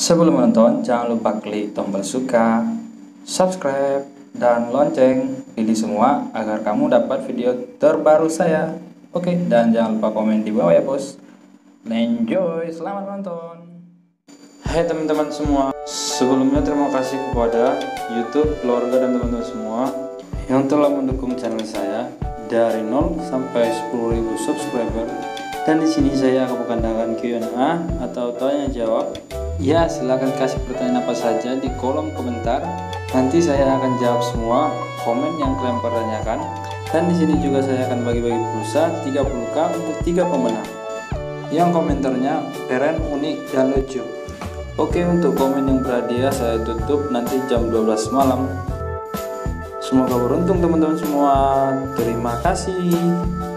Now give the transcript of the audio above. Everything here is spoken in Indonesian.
Sebelum menonton, jangan lupa klik tombol suka, subscribe, dan lonceng. Pilih semua agar kamu dapat video terbaru saya. Oke, dan jangan lupa komen di bawah ya bos. Enjoy, selamat menonton. Hai teman-teman semua, sebelumnya terima kasih kepada YouTube, keluarga, dan teman-teman semua yang telah mendukung channel saya dari 0 sampai 10.000 subscriber. Dan di sini saya akan mengadakan Q&A atau tanya jawab. Ya, silahkan kasih pertanyaan apa saja di kolom komentar. Nanti saya akan jawab semua komen yang kalian pertanyakan. Dan di sini juga saya akan bagi-bagi pulsa 30k untuk 3 pemenang yang komentarnya keren, unik, dan lucu. Oke, untuk komen yang berhadiah saya tutup nanti jam 12 malam. Semoga beruntung teman-teman semua. Terima kasih.